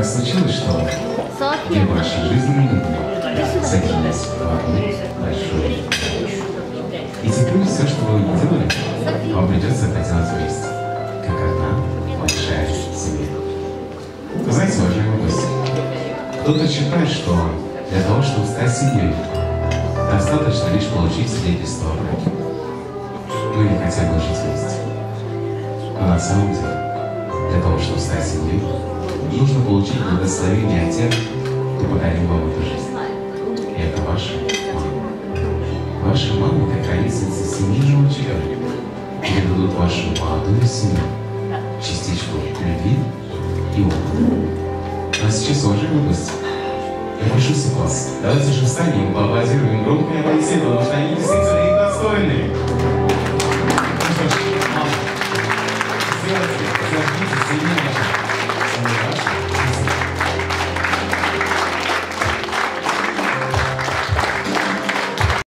Так случилось, что две ваши жизненные линии соединились в одну большую. И теперь все, что вы не делали, вам придется проделать вместе, как одна большая семья. Вы знаете, уважаемые гости, кто-то считает, что для того, чтобы стать семьей, достаточно лишь получить свидетельство о браке. Ну или хотя бы жить вместе. Но на самом деле, для того, чтобы стать семьей, нужно получить благословение от тех, кто подарил вам эту жизнь. И это ваша мама. Ваша мама, как хранительница семейного очага, передадут вашу молодую семью частичку любви и опыта. А сейчас, уважаемые гости, я прошу всех вас, давайте же встанем и поаплодируем громкой аплодисменты, потому что они действительно их достойны. Ну что ж, мама, сделайте, зажгите семью вашу.